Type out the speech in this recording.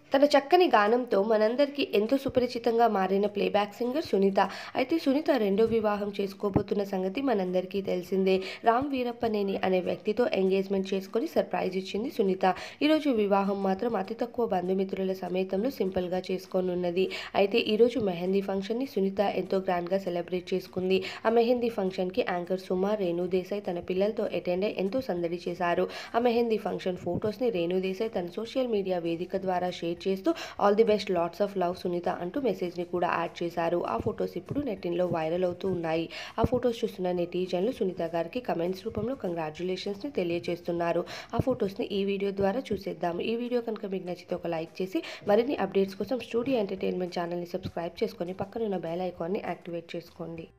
తన చక్కని గానంతో మనందరికీ ఎంతో సుపరిచితంగా మారిన ప్లేబ్యాక్ సింగర్ సునీత. అయితే సునీత రెండో వివాహం చేసుకోబోతున్న సంగతి మనందరికీ తెలిసిందే. రామ్ వీరప్పనేని అనే వ్యక్తితో ఎంగేజ్మెంట్ చేసుకొని సర్ప్రైజ్ ఇచ్చింది సునీత. ఈరోజు వివాహం మాత్రం అతి తక్కువ బంధుమిత్రుల సమేతంలో సింపుల్గా చేసుకోనున్నది. అయితే ఈరోజు మెహందీ ఫంక్షన్ని సునీత ఎంతో గ్రాండ్గా సెలబ్రేట్ చేసుకుంది. ఆ మెహందీ ఫంక్షన్కి యాంకర్ సుమ, రేణు దేశాయ్ తన పిల్లలతో అటెండ్ అయి ఎంతో సందడి చేశారు. ఆ మెహందీ ఫంక్షన్ ఫొటోస్ని రేణు దేశాయ్ తన సోషల్ మీడియా వేదిక ద్వారా షేర్ చేస్తూ all the best, lots of love Sunitha అంటూ మెసేజ్ని కూడా యాడ్ చేశారు. ఆ ఫొటోస్ ఇప్పుడు నెట్టిన్లో వైరల్ అవుతూ ఉన్నాయి. ఆ ఫొటోస్ చూస్తున్న నెటిజన్లు సునీత గారికి కమెంట్స్ రూపంలో కంగ్రాచ్యులేషన్స్ని తెలియజేస్తున్నారు. ఆ ఫొటోస్ని ఈ వీడియో ద్వారా చూసేద్దాం. ఈ వీడియో కనుక మీకు నచ్చితే ఒక లైక్ చేసి మరిన్ని అప్డేట్స్ కోసం స్టూడియో ఎంటర్టైన్మెంట్ ఛానల్ని సబ్స్క్రైబ్ చేసుకొని పక్కనున్న బెల్ ఐకాన్ని యాక్టివేట్ చేసుకోండి.